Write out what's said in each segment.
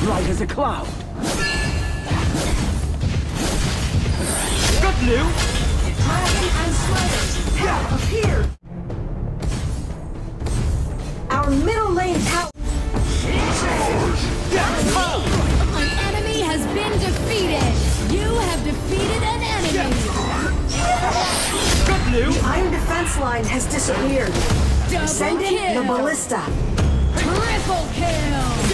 light as a cloud. Cất liễu. Dragon and Slayers have appeared. Our middle lane tower. An enemy has been defeated. You have defeated an enemy. Cất liễu. The iron defense line has disappeared. Double Sending the kill. ballista. Triple kill.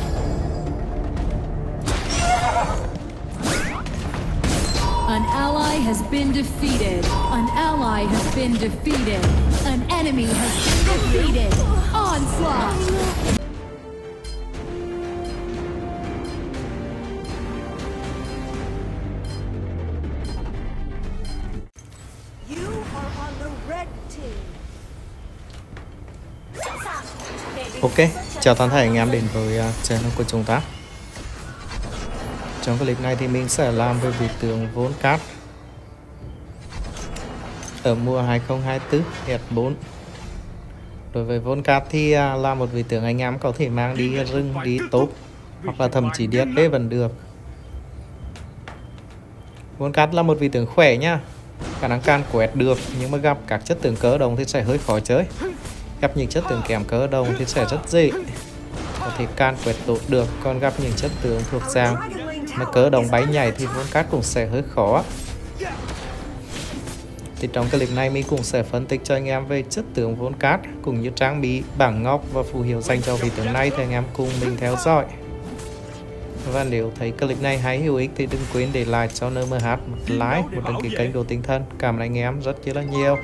An ally has been defeated. An ally has been defeated. An enemy has been defeated. Onslaught. You are on the red team. Ok, chào toàn thể anh em đến với channel của chúng ta. Trong clip này thì mình sẽ làm về vị tướng Volcat ở mùa 2024 S4. Đối với Volcat thì là một vị tướng anh em có thể mang đi rừng, đi top hoặc là thậm chí đi SP vẫn được. Volcat là một vị tướng khỏe nhá, khả năng can quét được, nhưng mà gặp các chất tướng cỡ đồng thì sẽ hơi khó chơi. Gặp những chất tướng kém cỡ đồng thì sẽ rất dễ có thể can quét tốt được, còn gặp những chất tướng thuộc dạng mà cỡ đồng bay nhảy thì Volcat cũng sẽ hơi khó. Thì trong clip này mình cũng sẽ phân tích cho anh em về chất tướng Volcat cũng như trang bị, bảng ngọc và phù hiệu dành cho vị tướng này, thì anh em cùng mình theo dõi. Và nếu thấy clip này hay hữu ích thì đừng quên để lại cho NMH một like, một đăng ký kênh của tinh thần. Cảm ơn anh em rất là nhiều.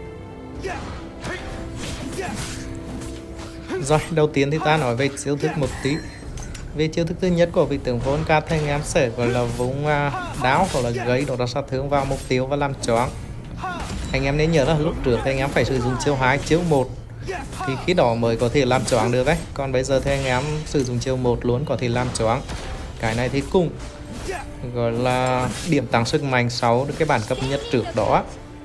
Rồi, đầu tiên thì ta nói về chiêu thức một tí. Về chiêu thức thứ nhất của vị tướng Volcat thì anh em sẽ gọi là vung đáo hoặc là gây độ sát thương vào mục tiêu và làm choáng. Anh em nên nhớ là lúc trước thì anh em phải sử dụng chiêu 2, chiêu 1 thì khi đó mới có thể làm choáng được đấy. Còn bây giờ thì anh em sử dụng chiêu 1 luôn có thể làm choáng. Cái này thì cũng gọi là điểm tăng sức mạnh sau được cái bản cập nhật trước đó.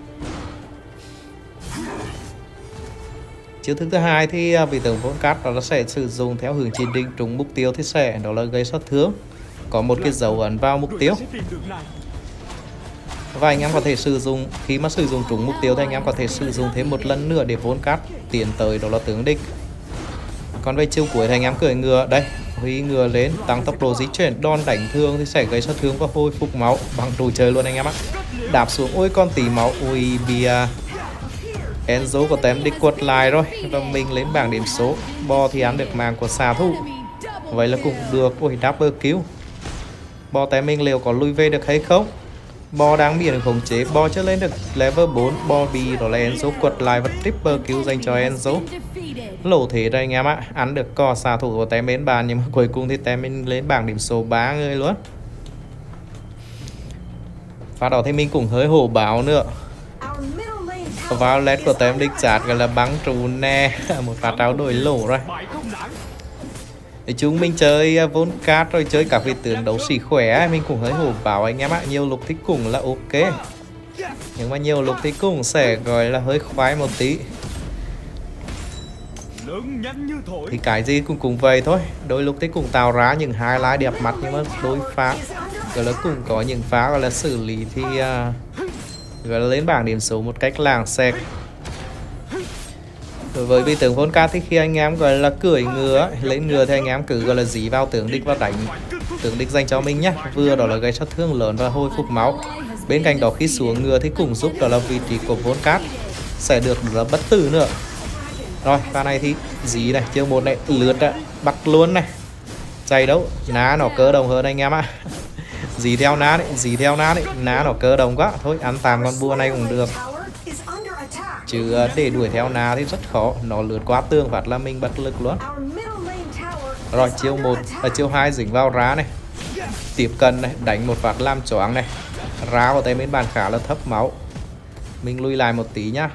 Chiêu thức thứ hai thì vị tướng Volcat đó là sẽ sử dụng theo hướng chỉ định trúng mục tiêu thì sẽ đó là gây sát thương, có một cái dấu ấn vào mục tiêu. Và anh em có thể sử dụng, khi mà sử dụng trúng mục tiêu thì anh em có thể sử dụng thêm một lần nữa để Volcat tiến tới đó là tướng địch. Còn về chiêu cuối thì anh em cưỡi ngựa đây, huy ngựa lên tăng tốc độ di chuyển, đòn đánh thương thì sẽ gây sát thương và hồi phục máu bằng trùi trời luôn anh em ạ. Đạp xuống ôi con tí máu, ui bị Enzo của tem địch quật lại rồi và mình lên bảng điểm số. Bo thì ăn được mạng của xạ thủ, vậy là cũng được. Ôi double kill. Bo tem mình liệu có lui về được hay không? Bo đang bị khống chế, Bo chưa lên được level 4, Bo bị đó là Enzo quật lại và triple kill dành cho Enzo. Lỗ thế đây anh em ạ, ăn được cò xạ thủ của tem bên bàn, nhưng mà cuối cùng thì tem mình lên bảng điểm số 3 người luôn. Và đó thì mình cũng hơi hổ báo nữa. Vào led của tem địch chát gọi là bắn trụ nè, một phát trao đổi lỗ rồi. Thì chúng mình chơi Volcat rồi chơi các vị tướng đấu sĩ khỏe, mình cũng hơi hổ báo anh em ạ. Nhiều lúc thì cũng là ok, nhưng mà nhiều lúc thì cũng sẽ gọi là hơi khoái một tí. Thì cái gì cũng vậy thôi. Đôi lúc thì cũng tạo ra những highlight đẹp mắt, nhưng mà đôi pha gọi là cũng có những pha gọi là xử lý thì gọi là lên bảng điểm số một cách làng xẹt. Đối với vị tướng Volcat thì khi anh em gọi là cưỡi ngựa lên ngựa thì anh em cứ gọi là dí vào tướng địch và đánh tướng địch dành cho mình nhé, vừa đó là gây sát thương lớn và hồi phục máu. Bên cạnh đó khi xuống ngựa thì cũng giúp đó là vị trí của Volcat sẽ được là bất tử nữa. Rồi pha này thì dí này, chiêu 1 này lướt đã, bắt luôn này, chạy đâu ná nó cơ đồng hơn anh em ạ. Dí theo ná đấy, dí theo ná đấy, ná nó cơ đồng quá, thôi ăn tạm con bùa này cũng được. Chứ để đuổi theo ná thì rất khó, nó lướt qua tường phát là mình bất lực luôn. Rồi chiêu 1 và chiêu 2 dính vào rá này, tiếp cận này, đánh một phát làm choáng này. Rá của tay bên bàn khá là thấp máu, mình lui lại một tí nhá.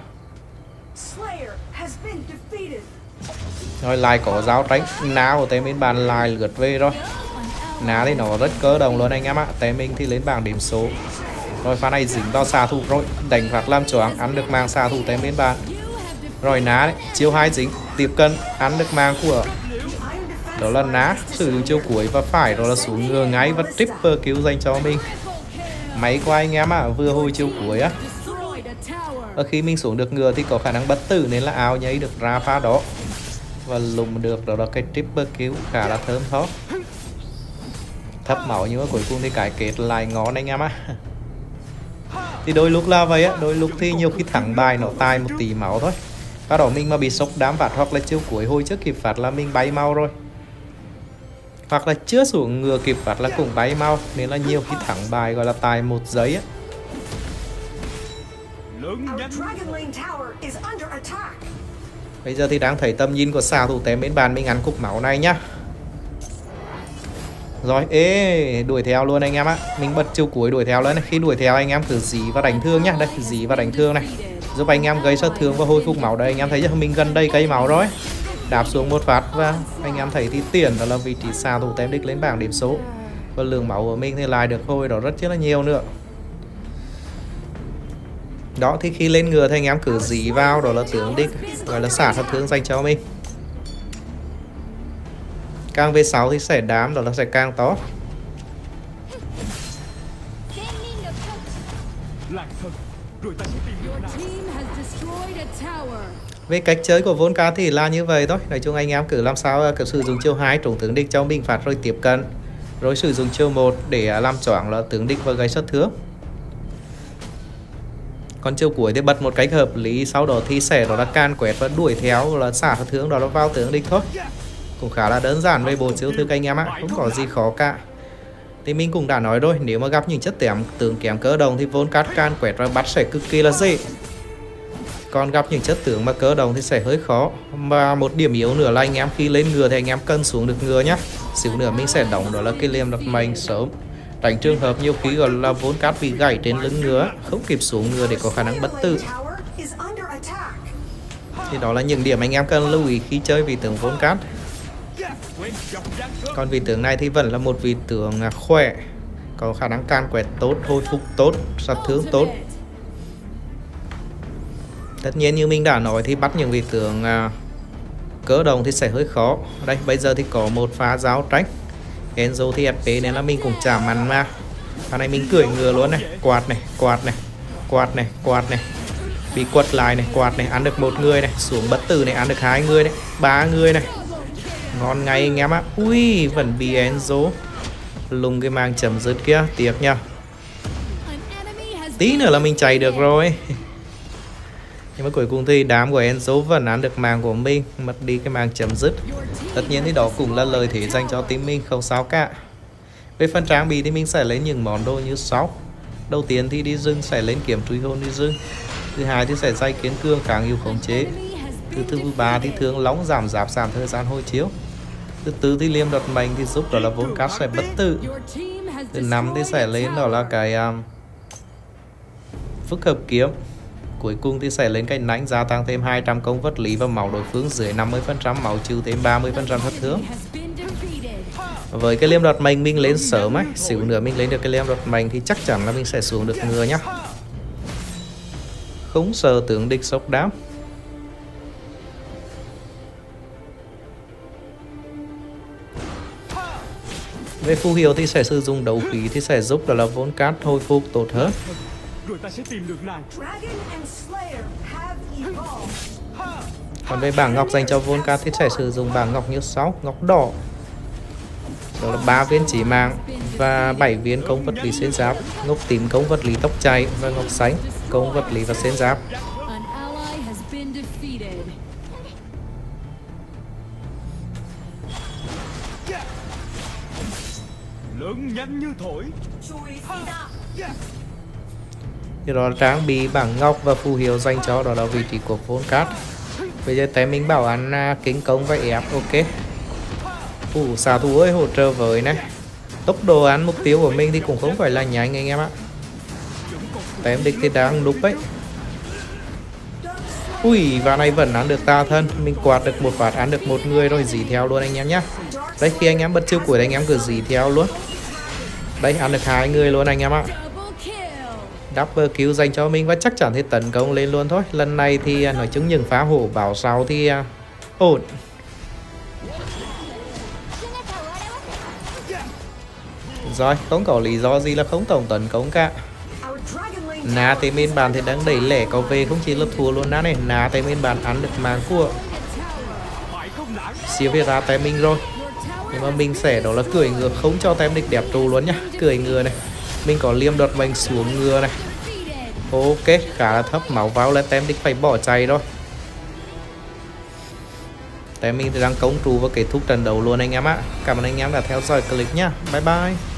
Rồi lại có giáo tránh, ná của tay bên bàn lại lượt về rồi. Ná thì nó rất cơ đồng luôn anh em ạ. Tay mình thì lên bảng điểm số. Rồi pha này dính vào xạ thủ rồi, đánh phát làm choáng, ăn được mang xạ thủ tay bên bàn. Rồi ná đấy, chiêu 2 dính, tiếp cận, ăn được mang của Đó là ná sử dụng chiêu cuối và phải đó là xuống ngừa ngay và triple kill dành cho mình. Máy của anh em ạ, vừa hồi chiêu cuối á. Và khi mình xuống được ngừa thì có khả năng bất tử nên là áo nhảy được ra pha đó. Và lùng được đó là cái triple kill khá là thơm tho. Thấp máu nhưng mà cuối cùng thì cái kết lại ngon anh em á. Thì đôi lúc là vậy á, đôi lúc thì nhiều khi thẳng bài nó tài 1 tỷ máu thôi. Và đó mình mà bị sốc đám vạt hoặc là chiêu cuối hồi trước kịp phạt là mình bay mau rồi. Hoặc là chưa xuống ngừa kịp phạt là cũng bay mau. Nên là nhiều khi thẳng bài gọi là tài 1 giây á. Bây giờ thì đang thấy tầm nhìn của xạ thủ tém bên bàn mình ăn cục máu này nhá. Rồi, đuổi theo luôn anh em á. Mình bật chiêu cuối đuổi theo lên này. Khi đuổi theo anh em cứ dí và đánh thương nhá. Đây, dí và đánh thương này. Giúp anh em gây sát thương và hồi phục máu đây. Anh em thấy chưa? Mình gần đây cây máu rồi. Đạp xuống một phát và anh em thấy thì tiền đó là vị trí xạ thủ tém đích lên bảng điểm số. Và lượng máu của mình thì lại được hồi đó rất là nhiều nữa. Đó thì khi lên ngựa thì anh em cứ dí vào đó là tướng đích, gọi là xả sát thương dành cho mình. Càng về 6 thì sẽ đám đó là sẽ càng to. Về cách chơi của Volcat thì là như vậy thôi. Nói chung anh em cứ làm sao cứ sử dụng chiêu 2 trúng tướng địch cho mình phạt rồi tiếp cận. Rồi sử dụng chiêu 1 để làm choáng là tướng địch và gây sát thương. Còn chiêu cuối thì bật một cách hợp lý, sau đó thì sẽ đó là can quét và đuổi theo là xả sát thương đó là vào tướng địch thôi. Cũng khá là đơn giản về bộ chiêu thức anh em ạ, không có gì khó cả. Thì mình cũng đã nói rồi, nếu mà gặp những chất tướng kém cỡ đồng thì Volcat can quét và bắt sẽ cực kỳ là dễ. Còn gặp những chất tướng mà cỡ đồng thì sẽ hơi khó. Và một điểm yếu nữa là anh em khi lên ngựa thì anh em cần xuống được ngựa nhá. Xíu nữa mình sẽ đóng đó là cái liềm đặt mình sớm. Tránh trường hợp nhiều khi gọi là Volcat bị gãy trên lưng ngựa, không kịp xuống ngựa để có khả năng bất tử. Thì đó là những điểm anh em cần lưu ý khi chơi vị tướng Volcat. Còn vị tướng này thì vẫn là một vị tướng khỏe, có khả năng can quét tốt, hồi phục tốt, sát thương tốt. Tất nhiên như mình đã nói thì bắt những vị tướng cỡ đồng thì sẽ hơi khó. Đây bây giờ thì có một pha giáo tránh Enzo thì FP nên là mình cũng chả mặn mà. Cái này mình cưỡi ngựa luôn này, quạt này, quạt này, quạt này, quạt này. Bị quật lại này, quạt này, ăn được 1 người này, xuống bất tử này, ăn được 2 người này, 3 người này. Ngon ngay anh em á. Ui, vẫn bị Enzo lùng cái màng chấm dứt kia, tiếc nha. Tí nữa là mình chạy được rồi. Nhưng mà cuối cùng thì đám của Enzo vẫn ăn được màng của mình, mất đi cái màng chấm dứt. Tất nhiên thì đó cũng là lợi thế dành cho team mình, không sao cả. Về phần trang bị thì mình sẽ lấy những món đồ như sau. Đầu tiên thì đi rừng sẽ lên kiếm truy hồn đi rừng. Thứ hai thì sẽ dây kiến cương kháng hiệu khống chế. Thứ ba thì thương lóng giảm giáp giảm thời gian hồi chiếu. Thứ tư thì liêm đoạt mệnh thì giúp đó là Volcat sẽ bất tử. Thứ năm thì sẽ lên đó là cái phức hợp kiếm. Cuối cùng thì sẽ lên cái nãnh gia tăng thêm 200 công vật lý và máu đối phương dưới 50%, máu trừ thêm 30% sát thương. Với cái liêm đoạt mệnh mình lên sớm ấy, xíu nữa mình lên được cái liêm đoạt mệnh thì chắc chắn là mình sẽ xuống được ngựa nhá. Không sợ tướng địch sốc đám. Về phù hiệu thì sẽ sử dụng đấu khí thì sẽ giúp đó là Volcat hồi phục tốt hơn. Còn về bảng ngọc dành cho Volcat thì sẽ sử dụng bảng ngọc như sau: ngọc đỏ đó là 3 viên chỉ mạng và 7 viên công vật lý xuyên giáp, ngọc tím công vật lý tốc chạy và ngọc xanh công vật lý và xuyên giáp. Lớn nhanh như thổi. Thì đó là trang bị bảng ngọc và phù hiệu dành cho đó là vị trí của Volcat. Bây giờ té mình bảo ăn kính công và ép. Ok. Xạ thủ ơi hỗ trợ với này. Tốc độ ăn mục tiêu của mình thì cũng không phải là nhanh anh em ạ. Tém địch thì đang núp ấy. Ui, và này vẫn ăn được ta thân. Mình quạt được một phát ăn được 1 người rồi, dí theo luôn anh em nhé. Đây khi anh em bật chiêu cuối anh em cứ dí theo luôn. Đây ăn được 2 người luôn anh em ạ. Double kill dành cho mình và chắc chắn thì tấn công lên luôn thôi. Lần này thì nói chung những phá hổ bảo sau thì ổn. Rồi, không có lý do gì là không tổng tấn công cả. Our dragon lane Ná tới bên bàn thì đang đẩy lẻ có về không chỉ là thua luôn đó này. Ná tới bên bàn ăn được mạng của Bại không lãng. siêu việt ra tay mình rồi. Nhưng mà mình sẽ đó là cưỡi ngựa không cho tem địch đẹp trụ luôn nhá. Cưỡi ngựa này. Mình có liêm đột mình xuống ngựa này. Ok, khá là thấp, máu vào là tem địch phải bỏ chạy rồi. Tem mình thì đang công trụ và kết thúc trận đấu luôn anh em ạ. Cảm ơn anh em đã theo dõi clip nhá. Bye bye.